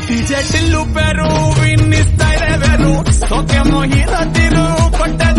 DJ ಟಿಲ್ಲು ಪೆರು ವಿನ್ನಿಸ್ತಾ ಇದೆ ಬೇರು ಸೋಕೆ ಮೋಹಿದ ತಿರು ಕೊಟ್ಟ